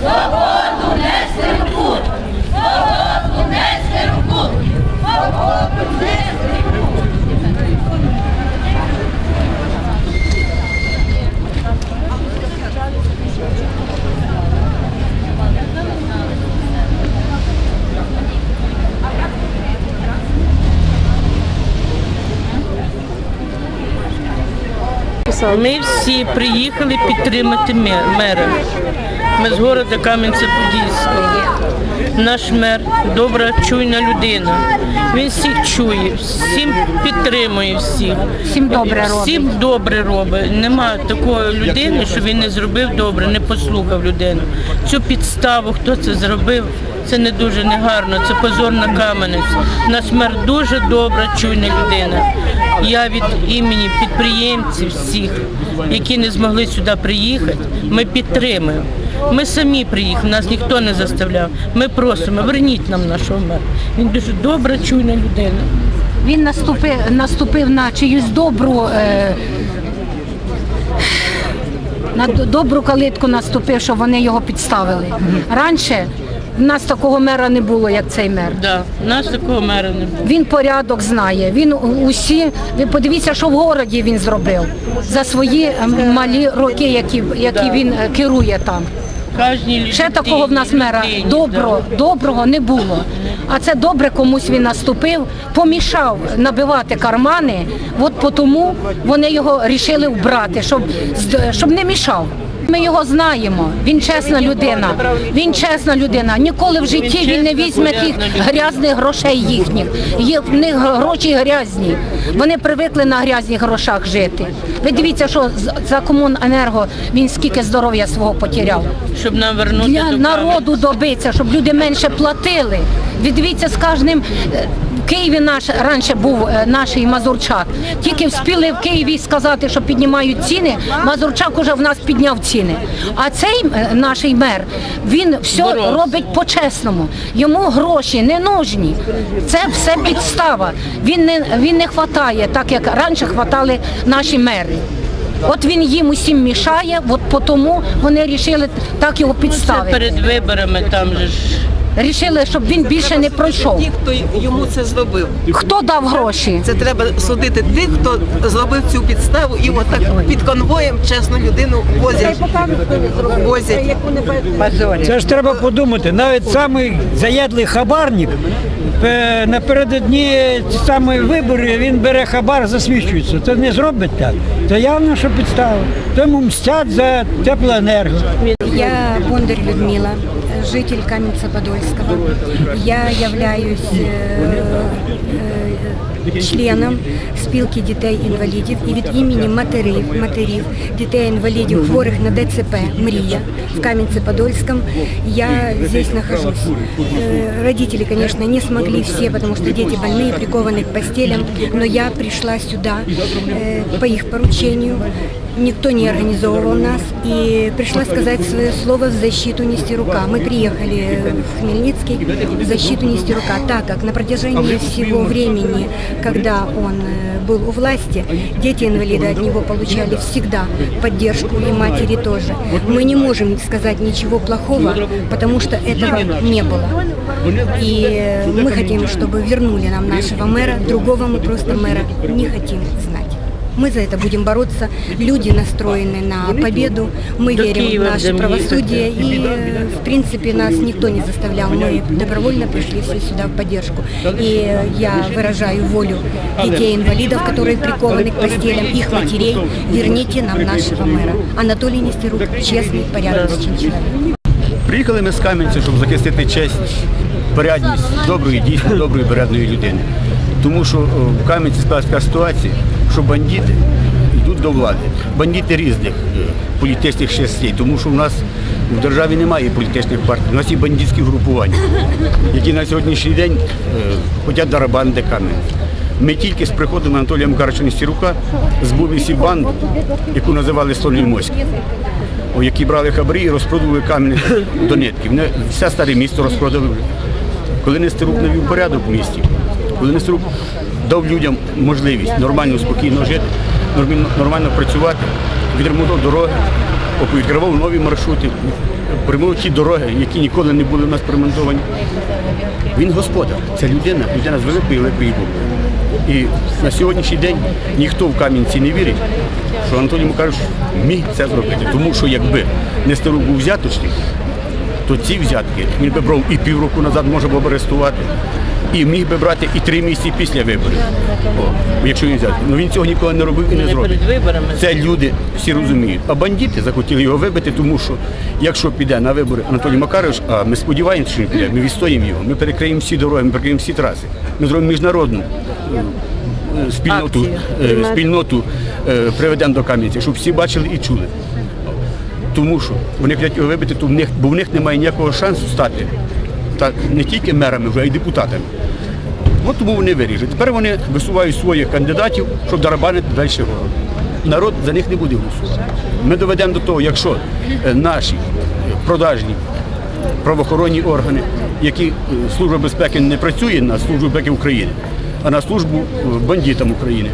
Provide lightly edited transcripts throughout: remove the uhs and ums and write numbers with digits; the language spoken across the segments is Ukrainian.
Свободу нести руку! Свободу нести руку! Свободу нести руку! Ми всі приїхали підтримати мера. Ми з міста Кам'янця-Подільського. Наш мер – добра, чуйна людина. Він всіх чує, всім підтримує всіх. Всім добре робить. Нема такої людини, що він не зробив добре, не послухав людину. Цю підставу, хто це зробив, це не дуже негарно, це позор на Кам'янець. Наш мер дуже добра, чуйна людина. Я від імені підприємців всіх, які не змогли сюди приїхати, ми підтримуємо. Ми самі приїхали, нас ніхто не заставляв. Ми просимо, верніть нам нашого мера. Він дуже добра, чуйна людина. Він наступив на чиюсь добру калитку наступив, щоб вони його підставили. Раніше в нас такого мера не було, як цей мер. Да, в нас такого мера не було. Він порядок знає. Ви подивіться, що в городі він зробив за свої малі роки, які він керує там. Ще такого в нас мера доброго не було. А це добре комусь він наступив, помішав набивати кармани, от тому вони його вирішили вбрати, щоб не мішав. Ми його знаємо, він чесна людина, ніколи в житті він не візьме тих грязних грошей їхніх, в них гроші грязні, вони привикли на грязних грошах жити. Ви дивіться, що за Комуненерго він скільки здоров'я свого потеряв. Щоб нам вернути для народу добитися, щоб люди менше платили. Ви дивіться, з кожним, в Києві раніше був наш Мазурчак, тільки встигли в Києві сказати, що піднімають ціни, Мазурчак уже в нас підняв ціни. А цей наш мер, він все робить по-чесному, йому гроші не нужні, це все підстава, він не хватає, так як раніше хватали наші мери. От він їм усім мішає, от тому вони вирішили так його підставити. Це перед виборами там же ж. Рішили, щоб він більше не пройшов. Ті, хто йому це зробив. Хто дав гроші? Це треба судити тих, хто зробив цю підставу і отак під конвоєм чесну людину возять. Це ж треба подумати, навіть самий заядлий хабарник напередодні самої вибори він бере хабар, засвідчується. Це не зробить так. Це явно, що підстава. Тому мстять за теплоенерго. Я Бондар Людмила, житель Кам'янця-Подольського. Я являюсь членом спілки дітей-інвалідів і від імені матерів дітей-інвалідів, хворих на ДЦП «Мрия» в Кам'янце-Подольском я здесь нахожусь. Родители, конечно, не смогли все, потому что дети больные, прикованы к постелям, но я пришла сюда по их поручению. Никто не организовывал нас, и пришла сказать свое слово в защиту Нестерука. Мы приехали в Хмельницкий в защиту Нестерука, так как на протяжении всего времени, когда он был у власти, дети-инвалиды от него получали всегда поддержку, и матери тоже. Мы не можем сказать ничего плохого, потому что этого не было. И мы хотим, чтобы вернули нам нашего мэра, другого мы просто мэра не хотим знать. Мы за это будем бороться. Люди настроены на победу. Мы верим в наше правосудие. И, в принципе, нас никто не заставлял. Мы добровольно пришли все сюда в поддержку. И я выражаю волю детей-инвалидов, которые прикованы к постелям, их матерей. Верните нам нашего мэра. Анатолий Нестерук – честный, порядочный человек. Приїхали ми з Кам'янця, щоб захистити честь, порядність дійсно доброї, порядної людини. Тому що в Кам'янці склалася така ситуація, що бандити йдуть до влади. Бандити різних політичних частей, тому що в нас в державі немає політичних партій, у нас є бандитські групування, які на сьогоднішній день хочуть дерибанити Кам'янець. Ми тільки з приходом Анатолія Макаровича Нестерука збули всі банду, яку називали «Стольний моський», які брали хабарі і розпродували Кам'янець до нитки. Вони все старе місто розпродали. Коли Нестерук навів порядок в місті, коли Нестерук дав людям можливість нормально, спокійно жити, нормально працювати, відремонтував дороги, відкривав нові маршрути, поремонтував ті дороги, які ніколи не були у нас поремонтовані. Він господар, це людина з великої букви. І на сьогоднішній день ніхто в Кам'янці не вірить, що Анатолій Макарович міг це зробити. Тому що якби Нестерук був взяточник, то ці взятки він би брав і півроку назад може було б арестувати, і міг би брати і 3 місяці після виборів, якщо він взяв. Ну він цього ніколи не робив і не зробить. Це люди всі розуміють. А бандити захотіли його вибити, тому що якщо піде на вибори Анатолій Макарович, а ми сподіваємося, що він піде, ми відстоїмо його, ми перекриємо всі дороги, ми перекриємо всі траси, ми зробимо міжнародну спільноту приведемо до Кам'янця, щоб всі бачили і чули. Тому що вони хочуть його вибити, бо в них немає ніякого шансу стати так, не тільки мерами, вже, а й депутатами. От тому вони вирішили. Тепер вони висувають своїх кандидатів, щоб дерибанити далі город. Народ за них не буде голосувати. Ми доведемо до того, якщо наші продажні правоохоронні органи, які Служба безпеки не працює на Службу безпеки України, а на службу бандитам України.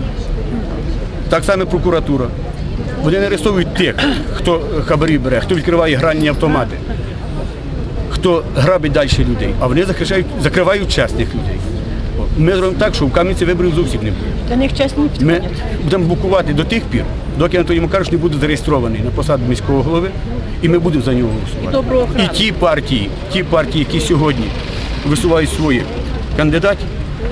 Так само прокуратура. Вони не арестовують тих, хто хабарі бере, хто відкриває гральні автомати, хто грабить далі людей, а вони закривають чесних людей. Ми зробимо так, що в Кам'янці виборів зовсім не буде. Та них чесні Ми будемо блокувати до тих пір, доки Анатолій Макарович не буде зареєстрований на посаду міського голови, і ми будемо за нього голосувати. І ті партії, які сьогодні висувають своїх кандидатів,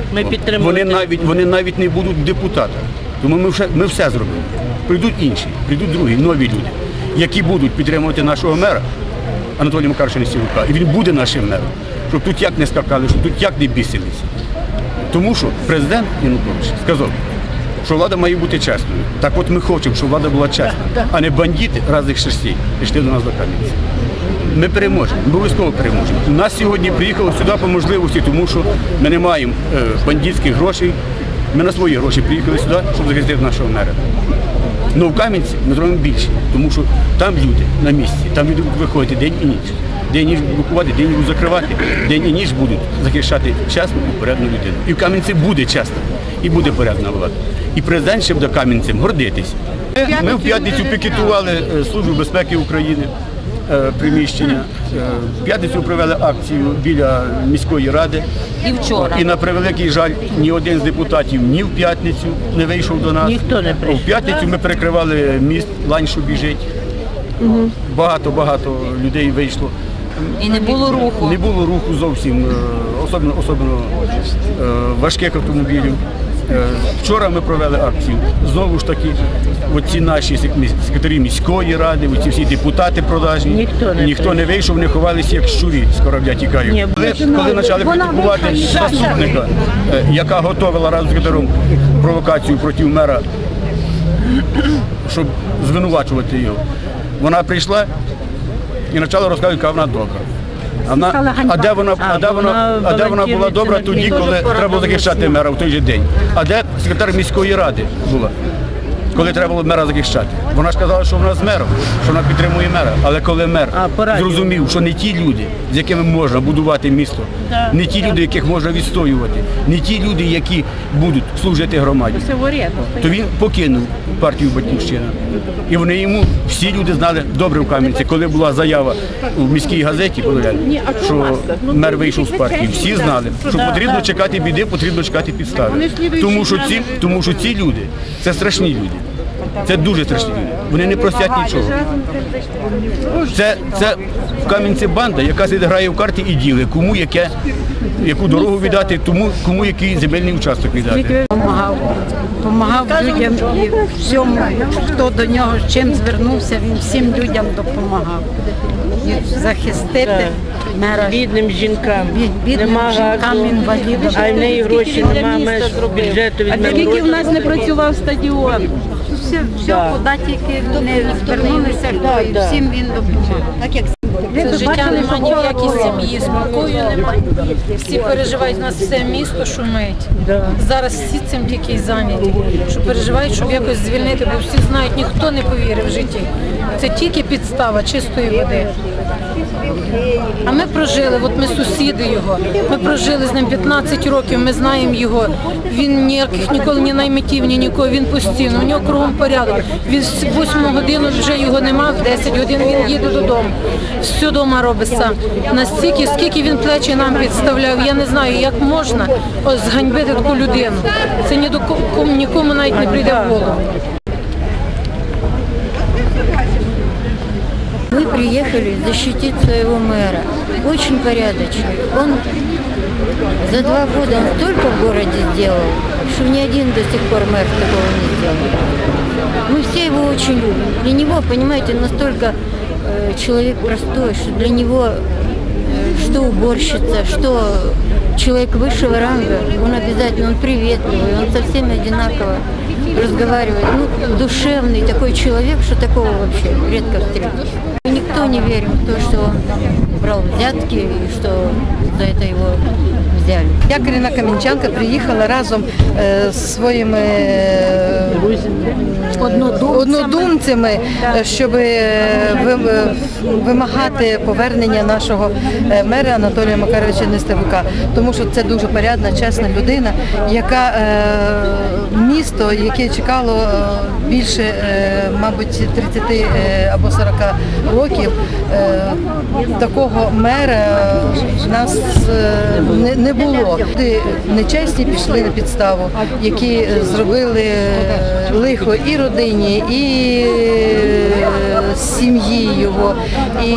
вони навіть не будуть депутатами. Тому ми все зробимо. Прийдуть інші, прийдуть другі, нові люди, які будуть підтримувати нашого мера, Анатолія Макаровича Нестерука, і він буде нашим мером, щоб тут як не скакали, щоб тут як не бісилися. Тому що президент Янукович сказав, що влада має бути чесною. Так от ми хочемо, щоб влада була чесна, а не бандити разних шерстей прийшли до нас до Кам'янця. Ми переможемо, ми обов'язково переможемо. У нас сьогодні приїхали сюди по можливості, тому що ми не маємо бандитських грошей. Ми на свої гроші приїхали сюди, щоб захистити нашого мера. Ну в Кам'янці ми зробимо більше, тому що там люди на місці, там люди будуть виходити день і ніч. День і ніч будуть блокувати, день будуть закривати, день і ніч будуть захищати чесну і порядну людину. І в Кам'янці буде чесна і буде порядна влада. І президент ще буде Кам'янцем гордитись. Ми в п'ятницю пікетували Службу безпеки України, приміщення. В п'ятницю провели акцію біля міської ради. І вчора. І на превеликий жаль, ні один з депутатів ні в п'ятницю не вийшов до нас. Ніхто не прийшов. В п'ятницю ми перекривали міст, лань, що біжить. Багато людей вийшло. І не було руху. Не було руху зовсім, особливо важких автомобілів. Вчора ми провели акцію. Знову ж таки, оці наші секретарі міської ради, оці всі депутати продажні, ніхто не вийшов, вони ховалися як щурі з корабля тікають. Коли почали критикувати заступника, яка готувала разом з секретарем провокацію проти мера, щоб звинувачувати його, вона прийшла і почала розказувати, яка вона добра. А де вона була добра тоді, коли треба було захищати мера в той же день? А де секретар міської ради була, коли треба було мера захищати? Вона ж казала, що вона з мером, що вона підтримує мера. Але коли мер зрозумів, що не ті люди, з якими можна будувати місто, не ті люди, яких можна відстоювати, не ті люди, які будуть служити громаді, то він покинув партію «Батьківщина». І вони йому, всі люди знали добре в Кам'янці, коли була заява у міській газеті, що мер вийшов з партії. Всі знали, що потрібно чекати біди, потрібно чекати підстави. Тому що ці люди – це страшні люди. Це дуже страшні люди. Вони не простять нічого. Це в Кам'янці банда, яка грає в карти і ділить, кому яку дорогу віддати, кому який земельний участок віддати. Помагав людям і всьому, хто до нього з чим звернувся, він всім людям допомагав. І захистити мера. Бідним жінкам. Бідним жінкам, інвалідам. А в неї гроші немає, бюджету від мене. Тільки в нас не працював стадіон. Все, куди тільки не звернулися, і всім він допомагав. Це життя немає ні в якій сім'ї, спокою немає. Всі переживають, у нас все місто шумить. Зараз всі цим тільки й зайняті, що переживають, щоб якось звільнити, бо всі знають, ніхто не повірив в житті. Це тільки підстава чистої води. А ми прожили, от ми сусіди його, ми прожили з ним 15 років, ми знаємо його. Він ніяких ніколи ні наймитів, ні нікого, він постійно, у нього кругом порядок. Він з 8 години вже його нема, в 10 годин він їде додому. Все вдома робить сам. Настільки, скільки він плечі нам підставляв, я не знаю, як можна зганьбити таку людину. Це нікому навіть не прийде в голову. Мы приехали защитить своего мэра. Очень порядочный. Он за 2 года он столько в городе сделал, что ни один до сих пор мэр такого не сделал. Мы все его очень любим. Для него, понимаете, настолько человек простой, что для него что уборщица, что человек высшего ранга, он обязательно, он приветливый, он со всеми одинаково разговаривает. Ну, душевный такой человек, что такого вообще редко встретишь. Мы никто не верим в то, что он брал взятки и что за это его взяли. Я, корінна кам'янчанка, приїхала разом з своїми однодумцями, щоб вимагати повернення нашого мера Анатолія Макаровича Нестерука. Тому що це дуже порядна, чесна людина, яка місто, яке чекало більше, мабуть, 30 або 40 років, такого мера в нас не було. Люди нечесні пішли на підставу, які зробили лихо і родині, і сім'ї його, і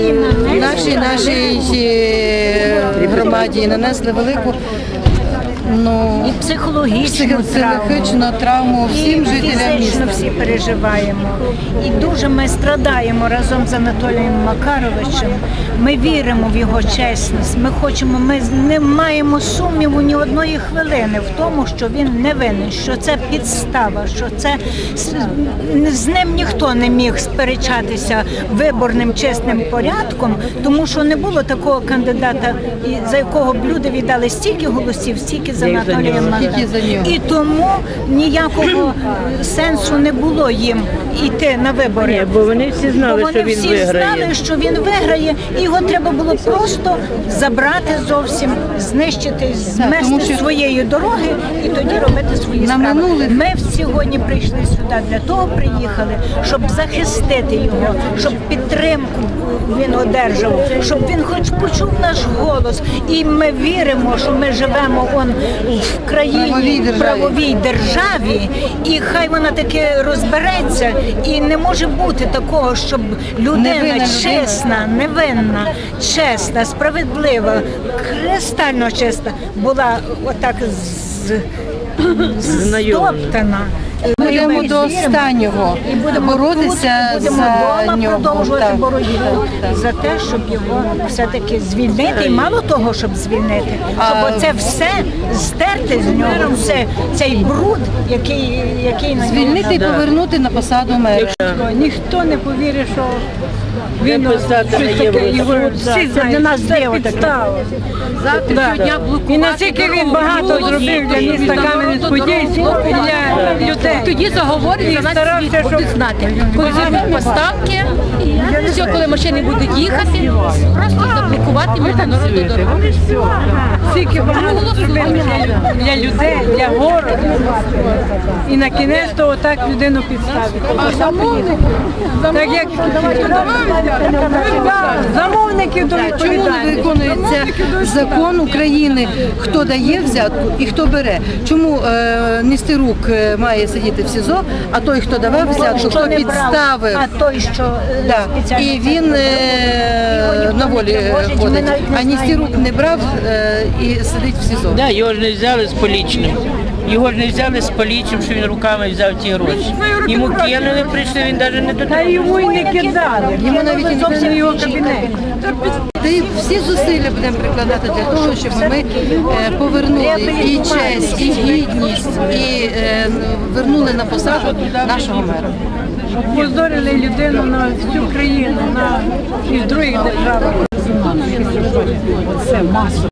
нашій громаді нанесли велику і психологічну травму всім жителям міста. Всі переживаємо. І дуже ми страдаємо разом з Анатолієм Макаровичем. Ми віримо в його чесність. Ми хочемо, ми не маємо сумніву ні одної хвилини в тому, що він не винен, що це підстава, що це з ним ніхто не міг сперечатися виборним чесним порядком, тому що не було такого кандидата, за якого б люди віддали стільки голосів, стільки за Анатолія Макаровича. І тому ніякого сенсу не було їм йти на вибори. Бо вони всі знали, що він виграє. Вони всі знали, що він виграє, і його треба було просто забрати зовсім, знищити, змести своєї дороги і тоді робити свої справи. Ми сьогодні прийшли сюди, для того приїхали, щоб захистити його, щоб підтримку він одержав, щоб він хоч почув наш голос. І ми віримо, що ми живемо в країні, в правовій державі, і хай вона таки розбереться, і не може бути такого, щоб людина чесна, невинна, чесна, справедлива, кристально чесна була отак стоптана. Будемо до останнього боротися за нього. Продовжувати боротьбу за те, щоб його все-таки звільнити. І мало того, щоб звільнити, щоб оце все стерти з нього, цей бруд, який на нього. Звільнити і повернути на посаду мера. Ніхто не повірить, що він всі для нас підстава. І наскільки він багато зробив для міста Кам'янець-Подільського, для людей. Тоді заговорить за нас всіх, будуть знати. Коли зробить поставки, все, коли машини будуть їхати, просто заблокувати міжнародну дорогу. Скільки багато зробили для людей, для городу. І на кінець то отак людину підставити. Так як замовників до відповідальності. Чому не виконується закон України, хто дає взятку і хто бере? Чому Нестерук має сидіти в СІЗО, а той, хто давав взятку, хто підставив, і він на волі ходить, а Нестерук не брав і сидить в СІЗО. Так, його ж не взяли з полічним. Його ж не взяли з полічним, що він руками взяв ті гроші. Йому кинули, прийшли, він навіть не додав. Йому й не кидали, йому навіть не в його кабінет. Всі зусилля будемо прикладати для того, щоб ми повернули і честь, і гідність, і вернули на посаду нашого мера. Поздорили людину на всю країну, і в других державах. Це масово.